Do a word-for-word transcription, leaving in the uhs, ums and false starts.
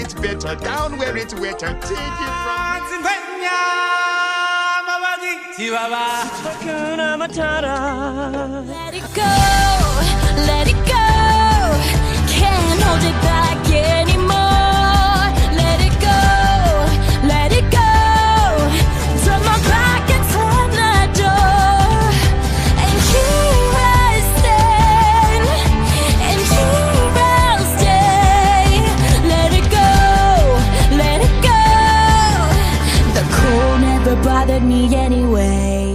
it's better, down where it's wetter. Take it from me. Hakuna Matata. Let it go, let it go. Can't hold it back anymore. Let it go, let it go. Turn my back and slam the door. And here I stand, and here I'll stay. Let it go, let it go. The cold never bothered me anyway.